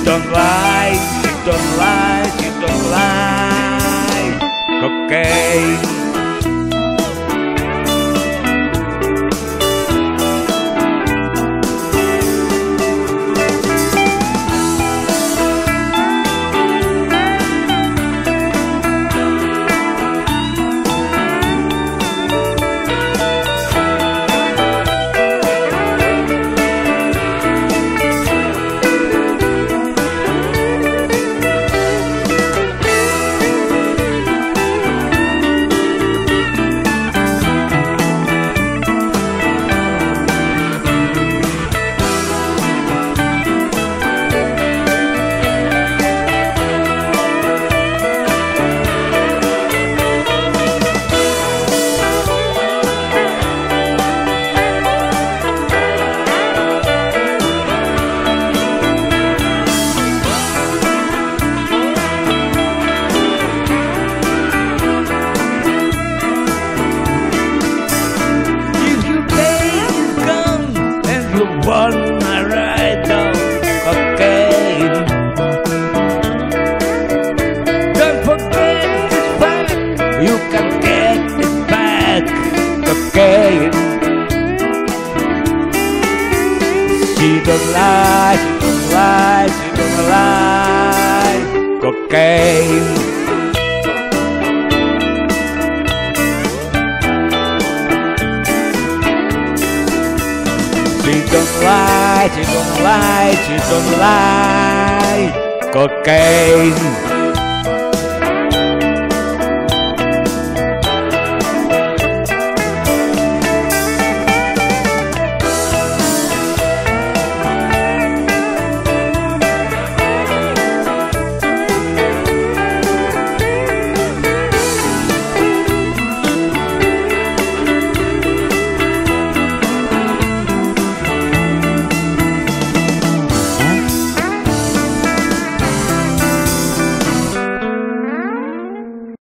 don't like, she don't like, she don't like cocaine. Wanna ride on cocaine? Don't forget this fact, you can get it back. Cocaine. She don't like, she don't like, she don't like cocaine. She don't like, she don't like, she don't like cocaine.